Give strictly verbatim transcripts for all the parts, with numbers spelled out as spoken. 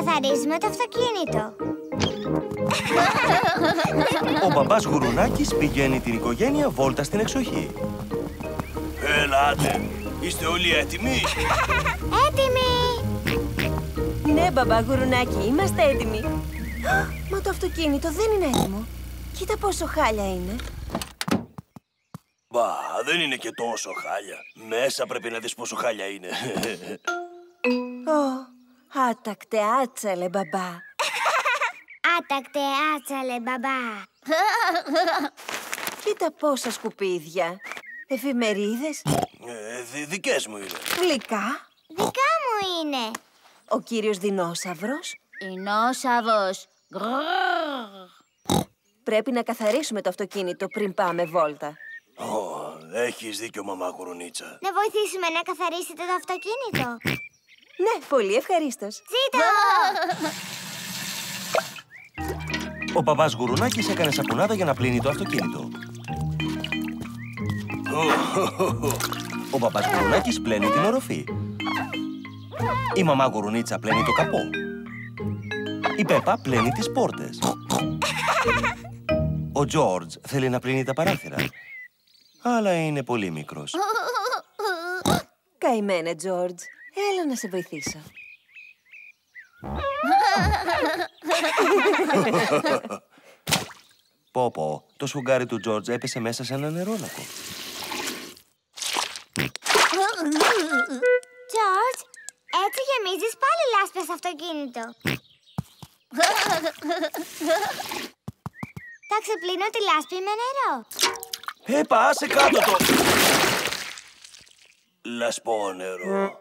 καθαρίζουμε το αυτοκίνητο. Ο μπαμπάς Γουρουνάκης πηγαίνει την οικογένεια βόλτα στην εξοχή. Ελάτε, είστε όλοι έτοιμοι? Έτοιμοι! Ναι, μπαμπά Γουρουνάκη, είμαστε έτοιμοι. Μα το αυτοκίνητο δεν είναι έτοιμο. Κοίτα πόσο χάλια είναι. Μπα, δεν είναι και τόσο χάλια. Μέσα πρέπει να δεις πόσο χάλια είναι. Ω, άτακτε άτσαλε, μπαμπά. Άτακτε άτσαλε, μπαμπά. Κοίτα πόσα σκουπίδια. Εφημερίδες. Ε, δι δικές μου είναι. Γλυκά. Δικά μου είναι. Ο κύριος Δεινόσαυρος. Δεινόσαυρος. Πρέπει να καθαρίσουμε το αυτοκίνητο πριν πάμε βόλτα. Oh, έχεις δίκιο, μαμά Γουρουνίτσα. Να βοηθήσουμε να καθαρίσετε το αυτοκίνητο. Ναι, πολύ ευχαρίστως. Ζήτω! Ο μπαμπάς Γουρουνάκης έκανε σαπουνάδα για να πλύνει το αυτοκίνητο. Ο μπαμπάς Γουρουνάκης πλένει την οροφή. Η μαμά Γουρουνίτσα πλένει το καπό. Η Πέπα πλένει τις πόρτες. Ο Τζόρτζ θέλει να πλύνει τα παράθυρα, αλλά είναι πολύ μικρός. Καημένε, Τζόρτζ. Έλα να σε βοηθήσω. Πω πω, το σφουγγάρι του Τζόρτζ έπεσε μέσα σε ένα νερόλακο. Τζόρτζ, έτσι γεμίζεις πάλι λάσπη στο αυτοκίνητο. Θα ξεπλύνω τη λάσπη με νερό. Πέπα, άσε κάτω το... λασπό νερό.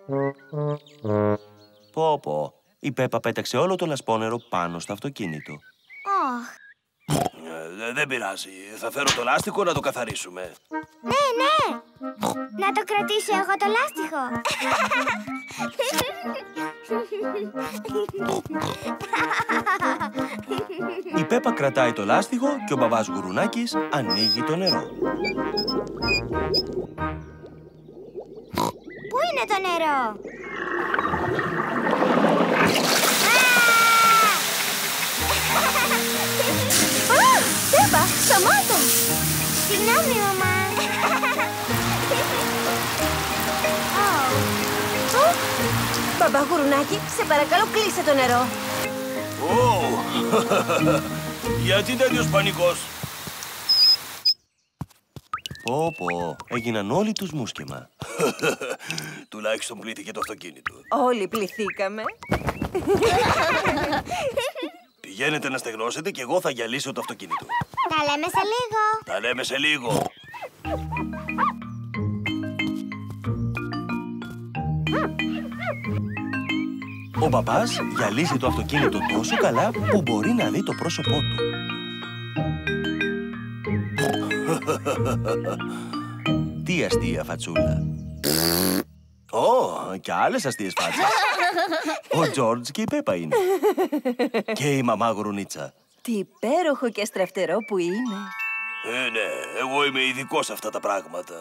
Πω πω, η Πέπα πέταξε όλο το λασπόνερο πάνω στο αυτοκίνητο. Ωχ. Ε, δεν πειράζει. Θα φέρω το λάστιχο να το καθαρίσουμε. Ναι, ναι. Να το κρατήσω εγώ το λάστιχο. Η Πέπα κρατάει το λάστιχο και ο μπαμπάς Γουρουνάκης ανοίγει το νερό. Πού είναι το νερό? Α, Πέπα, σταμάτα! Συγγνώμη, μαμά. Ω, μπαμπά Γουρουνάκη, σε παρακαλώ κλείσε το νερό. Ω, γιατί τέτοιος πανικός? Πω πω, έγιναν όλοι τους μουσκεμα. Τουλάχιστον πλήθηκε το αυτοκίνητο. Όλοι πληθήκαμε. Πηγαίνετε να στεγνώσετε και εγώ θα γυαλίσω το αυτοκίνητο. Τα λέμε σε λίγο. Τα λέμε σε λίγο. Ο μπαμπάς γυαλίζει το αυτοκίνητο τόσο καλά που μπορεί να δει το πρόσωπό του. Τι αστεία φατσούλα. Ω, και άλλες αστείες φάτσες. Ο Τζόρτζ και η Πέπα είναι. Και η μαμά Γουρουνίτσα. Τι υπέροχο και στραφτερό που είναι. Ε, ναι, εγώ είμαι ειδικός σε αυτά τα πράγματα.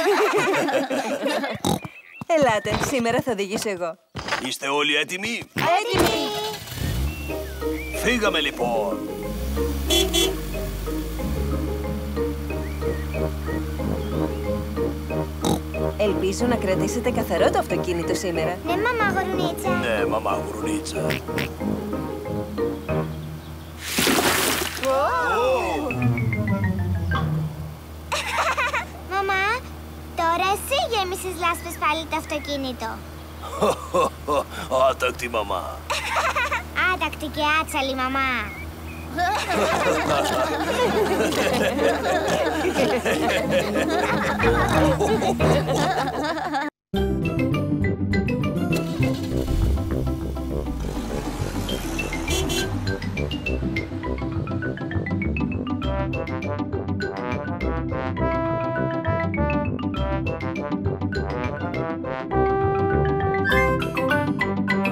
Ελάτε, σήμερα θα οδηγήσω εγώ. Είστε όλοι έτοιμοι? Έτοιμοι! Φύγαμε λοιπόν. Ελπίζω να κρατήσετε καθαρό το αυτοκίνητο σήμερα. Ναι, μαμά Γουρουνίτσα. Ναι, μαμά Γουρουνίτσα. Μαμά, τώρα εσύ γέμισες λάσπες πάλι το αυτοκίνητο. Άτακτη μαμά. Άτακτη και άτσαλη μαμά.